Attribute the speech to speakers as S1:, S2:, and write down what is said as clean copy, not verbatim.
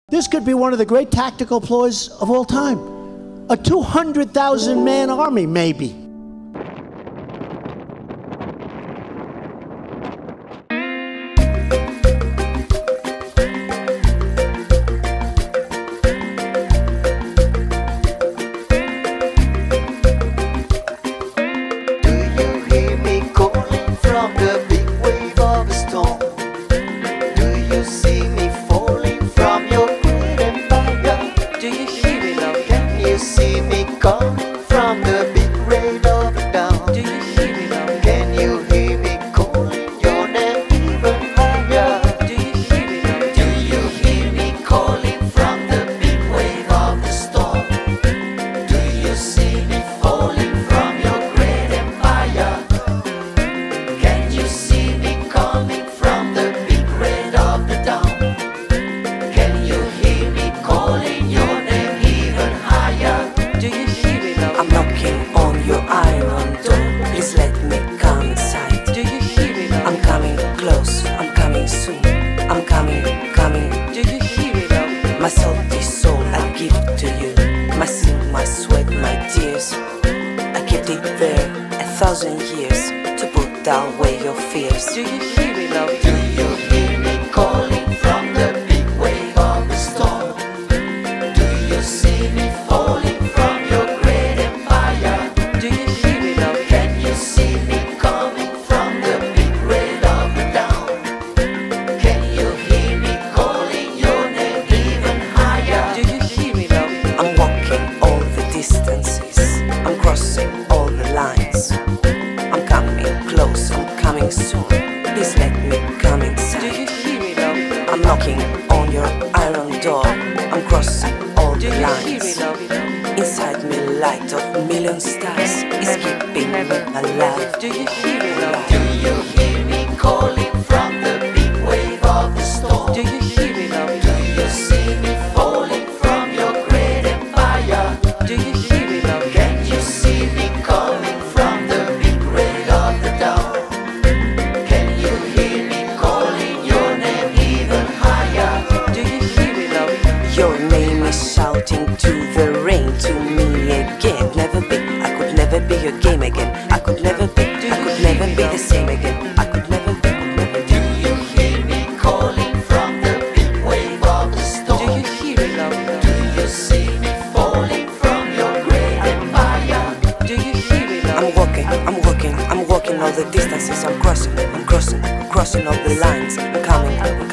S1: This could be one of the great tactical ploys of all time. A 200,000-man army, maybe.
S2: See me coming from the big rain of the dawn. Do you hear me now? Can you hear me calling your name even higher? Do you hear me now? Do you hear me calling from the big wave of the storm? Do you see me falling from your great empire? Can you see me coming from the big rain of the dawn? Can you hear me calling your name even higher? Do you hear me now?
S3: I'm knocking on your iron door. Please let me come inside.
S2: Do you hear me now?
S3: I'm coming close, I'm coming soon. I'm coming.
S2: Do you hear me now?
S3: My salty soul I give to you. My sin, my sweat, my tears. I kept it there 1,000 years to put away your fears.
S2: Do you hear me now? Do you hear me calling from the big wave of the storm? Do you see me falling from your great empire? Do you hear me now? Can you see me coming from the big rain of the dawn? Can you hear me calling your name even higher? Do you hear me now?
S3: I'm walking all the distances. I'm crossing all the lines. I'm coming close, I'm coming soon. Please let me come inside.
S2: Do you hear me now?
S3: I'm knocking on your iron door. I'm crossing all
S2: Do
S3: the
S2: you
S3: lines.
S2: hear me now?
S3: Inside me light of million stars is keeping me alive.
S2: Do you hear me now? Do you hear me calling from the big wave of the storm? Do you hear me now? Do you see me falling from your great empire? Do you hear me now? Can you see me coming from the big rain of the dawn? Can you hear me calling your name even higher? Do you hear me now?
S3: Your name is shouting to the rain, to me again. I could never be your game again. I could never be the same again. I could never be.
S2: Do you hear me calling from the big wave of the storm? Do you hear me now? Do you see me falling from your great empire? Do you hear me now?
S3: I'm walking all the distances. I'm crossing all the lines. I'm coming